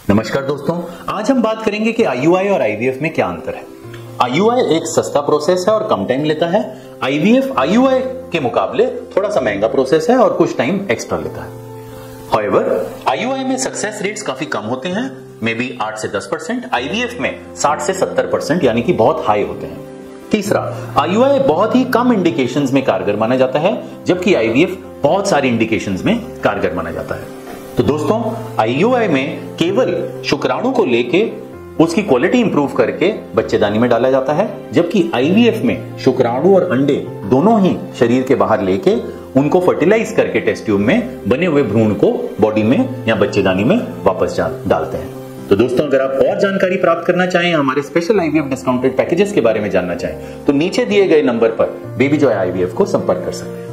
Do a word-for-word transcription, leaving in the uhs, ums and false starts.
नमस्कार दोस्तों, आज हम बात करेंगे कि आईयूआई और आईवीएफ में क्या अंतर है। आईयूआई एक सस्ता प्रोसेस है और कम टाइम लेता है। आईवीएफ आईयूआई के मुकाबले थोड़ा सा महंगा प्रोसेस है और कुछ टाइम एक्स्ट्रा लेता है। However, आईयूआई में सक्सेस रेट्स काफी कम होते हैं, मे बी आठ से दस परसेंट। आईवीएफ में साठ से सत्तर परसेंट यानी कि बहुत हाई होते हैं। तीसरा, आईयूआई बहुत ही कम इंडिकेशंस में कारगर माना जाता है, जबकि आईवीएफ बहुत सारी इंडिकेशंस में कारगर माना जाता है। तो दोस्तों, आईयूआई में केवल शुक्राणु को लेके उसकी क्वालिटी इंप्रूव करके बच्चेदानी में डाला जाता है, जबकि आईवीएफ में शुक्राणु और अंडे दोनों ही शरीर के बाहर लेके उनको फर्टिलाइज करके टेस्ट ट्यूब में बने हुए भ्रूण को बॉडी में या बच्चेदानी में वापस डालते हैं। तो दोस्तों, अगर आप और जानकारी प्राप्त करना चाहें, हमारे स्पेशल आईवीएफ डिस्काउंटेड पैकेजेस के बारे में जानना चाहें, तो नीचे दिए गए नंबर पर बेबी जॉय आईवीएफ को संपर्क कर सकते हैं।